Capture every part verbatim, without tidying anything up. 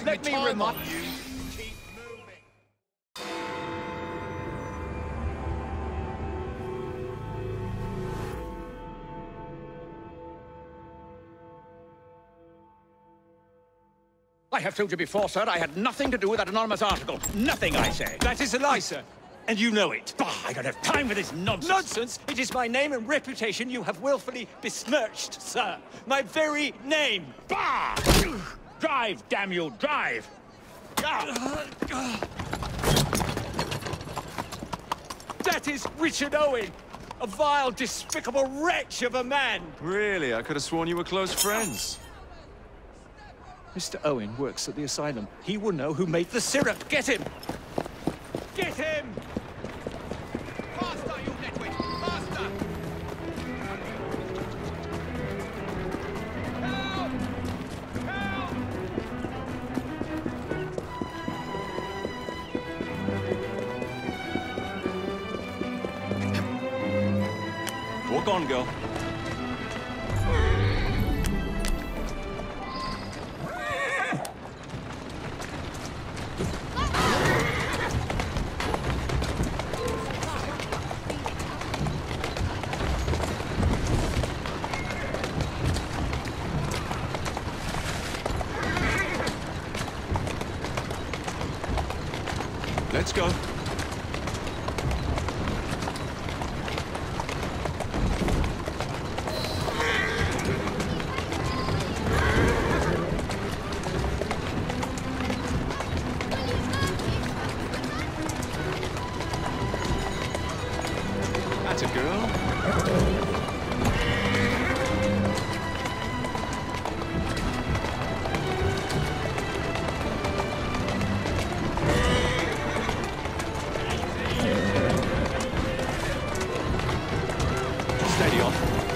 Let me time remind on you. Keep moving. I have told you before, sir, I had nothing to do with that anonymous article. Nothing, I say. That is a lie, sir. And you know it. Bah, I don't have time for this nonsense. Nonsense! It is my name and reputation you have willfully besmirched, sir. My very name. Bah! Drive, damn you, drive! That is Richard Owen, a vile, despicable wretch of a man. Really? I could have sworn you were close friends. Mister Owen works at the asylum. He will know who made the syrup. Get him! Get him! Faster, you nitwit! Faster! Help! Help! Walk on, girl. Let's go. That's a girl. Steady on.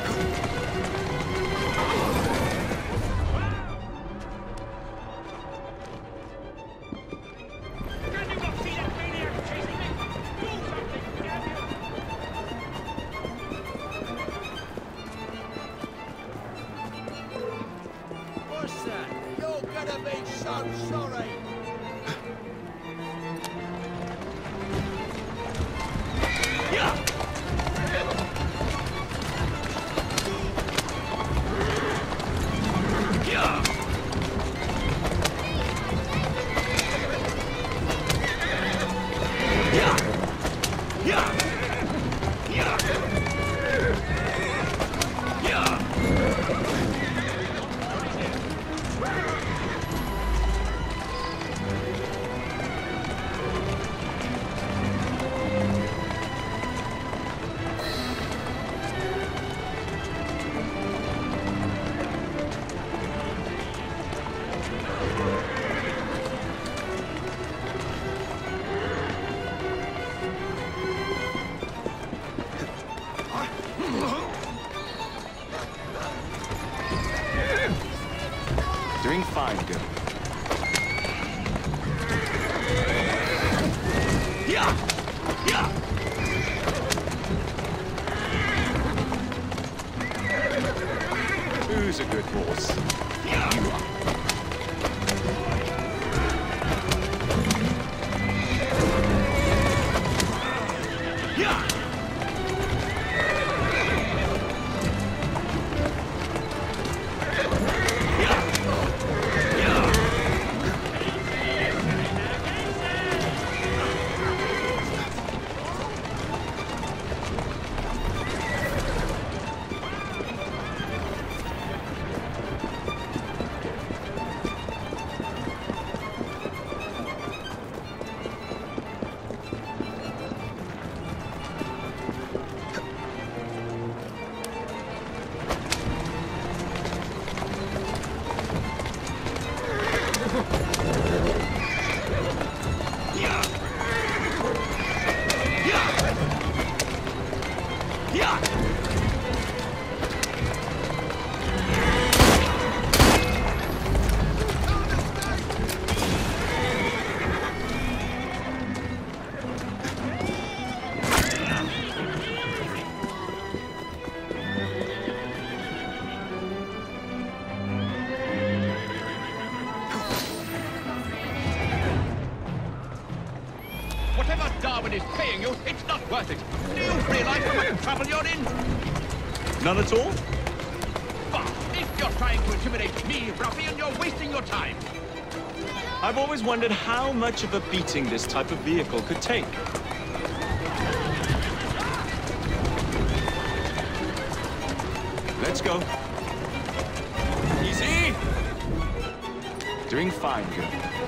Can you not see that maniac chasing me? Do something, damn you! What's that? You're gonna be so sorry! Whatever Darwin is paying you, it's not worth it. Do you realize how much trouble you're in? None at all? Bah! If you're trying to intimidate me, ruffian, you're wasting your time. I've always wondered how much of a beating this type of vehicle could take. Let's go. Easy! Doing fine, girl.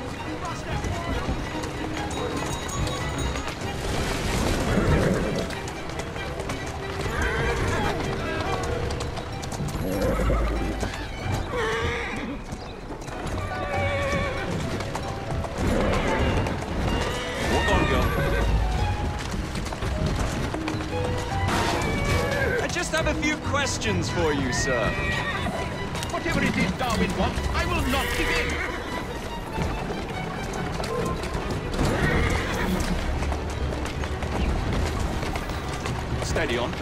Walk on, girl. I just have a few questions for you, sir. Whatever it is Darwin wants, I will not give in. Steady on.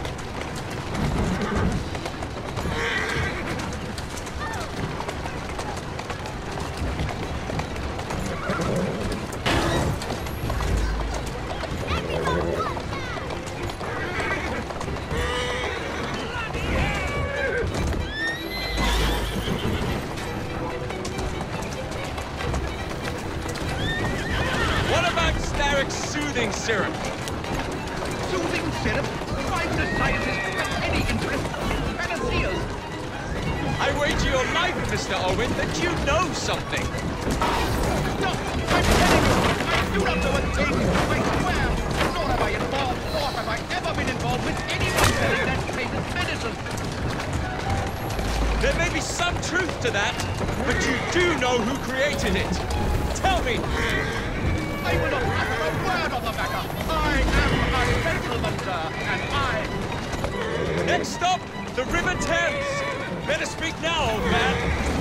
What about Starrick's soothing syrup? Soothing syrup? Why would a scientist have any interest in panaceas? I wager your life, Mister Owen, that you know something. No, I'm telling you, I do not know a thing. I swear, nor have I involved, nor have I ever been involved with anyone selling that famous medicine. There may be some truth to that, but you do know who created it. Tell me. I will not utter a word on the matter. I am a gentleman, sir, and I... Next stop, the River Thames. Better speak now, old man.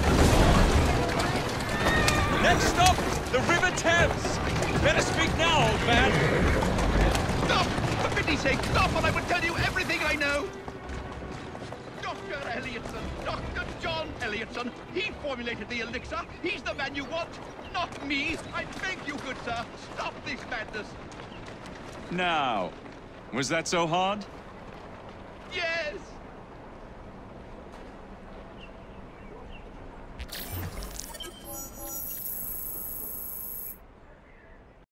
Next stop, the River Thames. Better speak now, old man. Stop! For pity's sake, stop, and I will tell you everything I know. Doctor Elliotson, Doctor John Elliotson. He formulated the elixir. He's the man you want, not me. I beg you, good sir, stop this madness. Now, was that so hard? Yes!